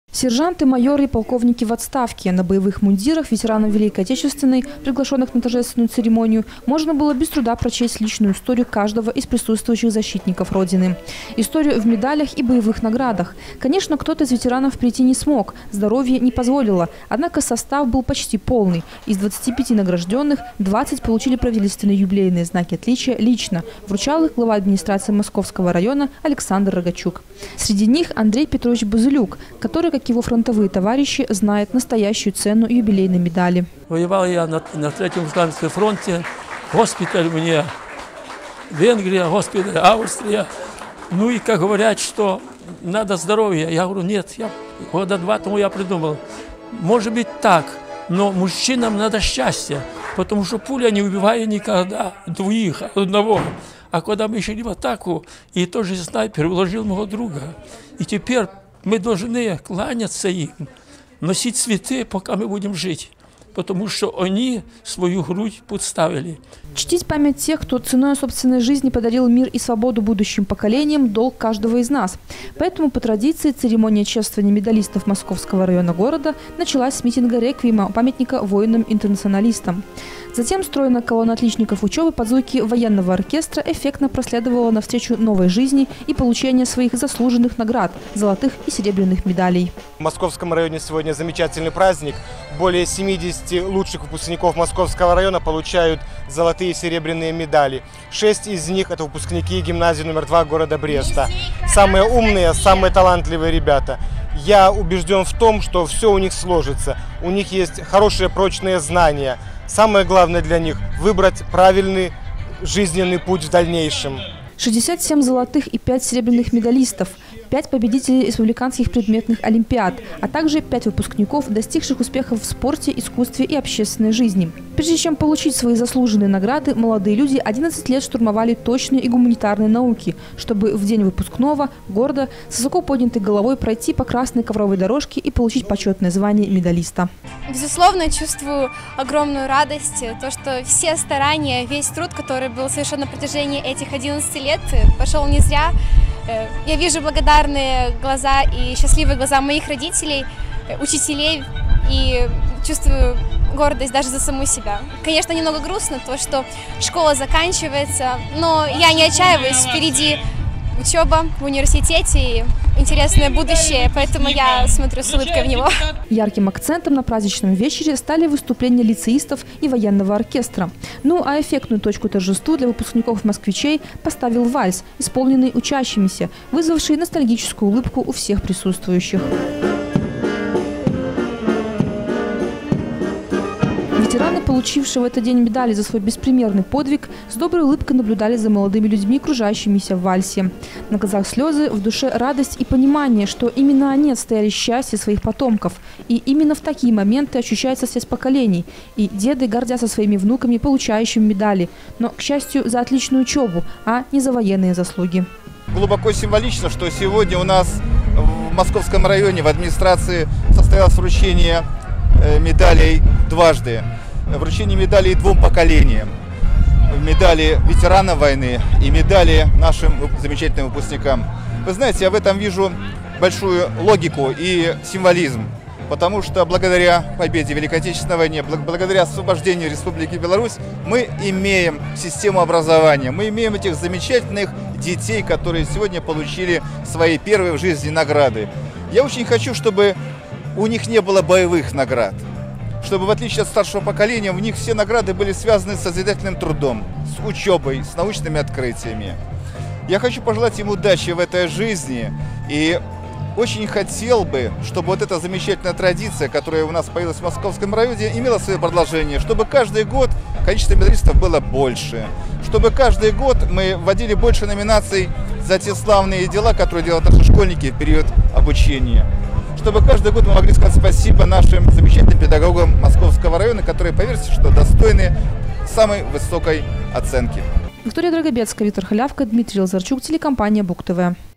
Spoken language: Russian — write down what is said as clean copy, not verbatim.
Сержанты, майоры и полковники в отставке. На боевых мундирах ветеранов Великой Отечественной, приглашенных на торжественную церемонию, можно было без труда прочесть личную историю каждого из присутствующих защитников Родины. Историю в медалях и боевых наградах. Конечно, кто-то из ветеранов прийти не смог, здоровье не позволило. Однако состав был почти полный. Из 25 награжденных 20 получили правительственные юбилейные знаки отличия лично. Вручал их глава администрации Московского района Александр Рогачук. Среди них Андрей Петрович Бузылюк, который, как его фронтовые товарищи, знает настоящую цену юбилейной медали. Воевал я на Третьем Исламском фронте. Госпиталь мне Венгрия, госпиталь Австрия. Ну и как говорят, что надо здоровье. Я говорю, нет, года 2 тому я придумал. Может быть так, но мужчинам надо счастье, потому что пуля не убивает никогда двоих, одного. А когда мы шли в атаку, и тот же снайпер уложил моего друга. И теперь мы должны кланяться им, носить цветы, пока мы будем жить. Потому что они свою грудь подставили. Чтить память тех, кто ценой собственной жизни подарил мир и свободу будущим поколениям, долг каждого из нас. Поэтому по традиции церемония чествования медалистов Московского района города началась с митинга реквиема памятника воинам-интернационалистам. Затем стройная колонна отличников учебы под звуки военного оркестра эффектно проследовала навстречу новой жизни и получения своих заслуженных наград – золотых и серебряных медалей. В Московском районе сегодня замечательный праздник. Более 70 лучших выпускников Московского района получают золотые и серебряные медали. 6 из них – это выпускники гимназии номер 2 города Бреста. Самые умные, самые талантливые ребята. Я убежден в том, что все у них сложится. У них есть хорошие прочные знания. Самое главное для них – выбрать правильный жизненный путь в дальнейшем. 67 золотых и 5 серебряных медалистов, 5 победителей республиканских предметных олимпиад, а также 5 выпускников, достигших успехов в спорте, искусстве и общественной жизни. Прежде чем получить свои заслуженные награды, молодые люди 11 лет штурмовали точные и гуманитарные науки, чтобы в день выпускного гордо с высоко поднятой головой пройти по красной ковровой дорожке и получить почетное звание медалиста. Безусловно, чувствую огромную радость, то, что все старания, весь труд, который был совершен на протяжении этих 11 лет, пошел не зря. Я вижу благодарные глаза и счастливые глаза моих родителей, учителей и чувствую гордость даже за саму себя. Конечно, немного грустно то, что школа заканчивается, но я не отчаиваюсь, впереди учеба в университете и интересное будущее, поэтому я смотрю с улыбкой в него. Ярким акцентом на праздничном вечере стали выступления лицеистов и военного оркестра. Ну а эффектную точку торжеству для выпускников-москвичей поставил вальс, исполненный учащимися, вызвавший ностальгическую улыбку у всех присутствующих. Ветераны, получившие в этот день медали за свой беспримерный подвиг, с доброй улыбкой наблюдали за молодыми людьми, кружащимися в вальсе. На глазах слезы, в душе радость и понимание, что именно они отстояли счастье своих потомков. И именно в такие моменты ощущается связь поколений. И деды гордятся своими внуками, получающими медали. Но, к счастью, за отличную учебу, а не за военные заслуги. Глубоко символично, что сегодня у нас в Московском районе в администрации состоялось вручение медалей дважды. Вручение медалей 2 поколениям. Медали ветеранов войны и медали нашим замечательным выпускникам. Вы знаете, я в этом вижу большую логику и символизм. Потому что благодаря победе в Великой Отечественной войне, благодаря освобождению Республики Беларусь, мы имеем систему образования. Мы имеем этих замечательных детей, которые сегодня получили свои первые в жизни награды. Я очень хочу, чтобы у них не было боевых наград. Чтобы, в отличие от старшего поколения, у них все награды были связаны с созидательным трудом, с учебой, с научными открытиями. Я хочу пожелать им удачи в этой жизни и очень хотел бы, чтобы вот эта замечательная традиция, которая у нас появилась в Московском районе, имела свое продолжение, чтобы каждый год количество медалистов было больше, чтобы каждый год мы вводили больше номинаций за те славные дела, которые делают наши школьники в период обучения. Чтобы каждый год мы могли сказать спасибо нашим замечательным педагогам Московского района, которые, поверьте, что достойны самой высокой оценки. Виктория Драгобецкая, Виктор Халявка, Дмитрий Лазарчук, телекомпания БуК ТВ.